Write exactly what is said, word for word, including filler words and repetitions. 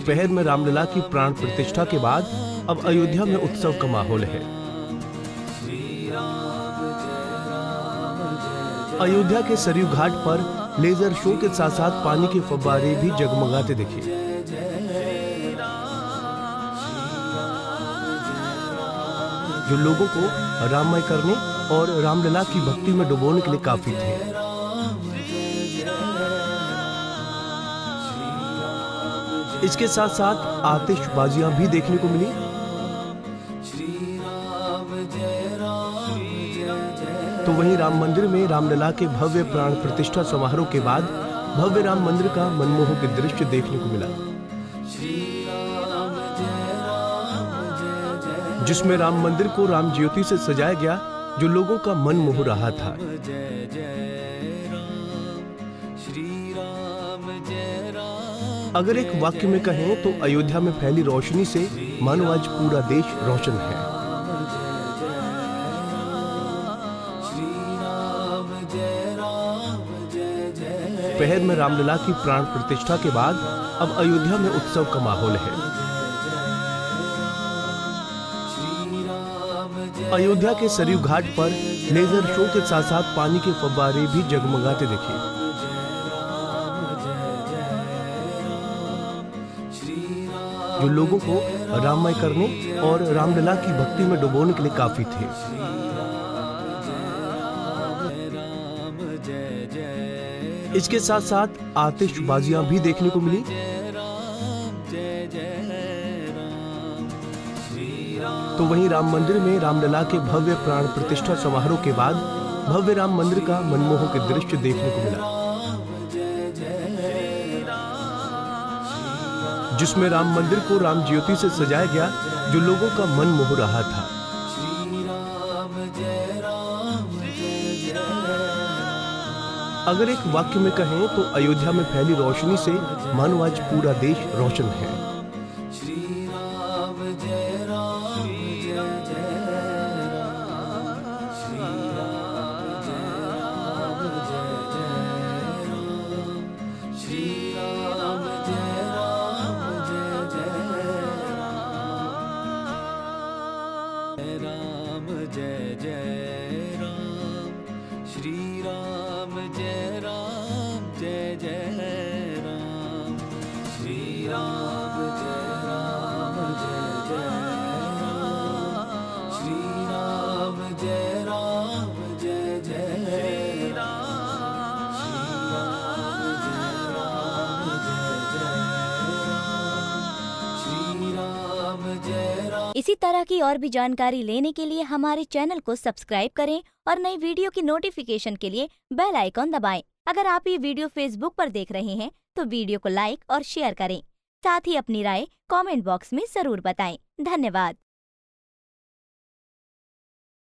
दोपहर में रामलला की प्राण प्रतिष्ठा के बाद अब अयोध्या में उत्सव का माहौल है। अयोध्या के सरयू घाट पर लेजर शो के साथ साथ पानी के फव्वारे भी जगमगाते दिखे। जो लोगों को राममय करने और रामलला की भक्ति में डुबोने के लिए काफी थे। इसके साथ साथ आतिशबाजियां भी देखने को मिली। तो वहीं राम मंदिर में रामलला के भव्य प्राण प्रतिष्ठा समारोह के बाद भव्य राम मंदिर का मनमोहक दृश्य देखने को मिला, जिसमें राम मंदिर को राम ज्योति से सजाया गया, जो लोगों का मन मोह रहा था। अगर एक वाक्य में कहें तो अयोध्या में फैली रोशनी से मानो आज पूरा देश रोशन है। दोपहर में रामलला की प्राण प्रतिष्ठा के बाद अब अयोध्या में उत्सव का माहौल है। अयोध्या के सरयू घाट पर लेजर शो के साथ साथ पानी के फव्वारे भी जगमगाते दिखे। जो लोगों को राममय करने और रामलला की भक्ति में डुबोने के लिए काफी थे। इसके साथ साथ आतिशबाजियां भी देखने को मिली। तो वहीं राम मंदिर में रामलला के भव्य प्राण प्रतिष्ठा समारोह के बाद भव्य राम मंदिर का मनमोहक दृश्य देखने को मिला, जिसमें राम मंदिर को राम ज्योति से सजाया गया, जो लोगों का मन मोह रहा था। अगर एक वाक्य में कहें तो अयोध्या में फैली रोशनी से मानो आज पूरा देश रोशन है। राम जय जय राम, श्री राम जय राम, जय जय राम, श्री राम जय राम, जय जय राम, श्री राम जय राम, जय जय राम, श्री राम जय राम, श्री राम जय राम। इसी तरह की और भी जानकारी लेने के लिए हमारे चैनल को सब्सक्राइब करें और नई वीडियो की नोटिफिकेशन के लिए बेल आइकॉन दबाएं। अगर आप ये वीडियो फेसबुक पर देख रहे हैं तो वीडियो को लाइक और शेयर करें। साथ ही अपनी राय कमेंट बॉक्स में जरूर बताएं। धन्यवाद।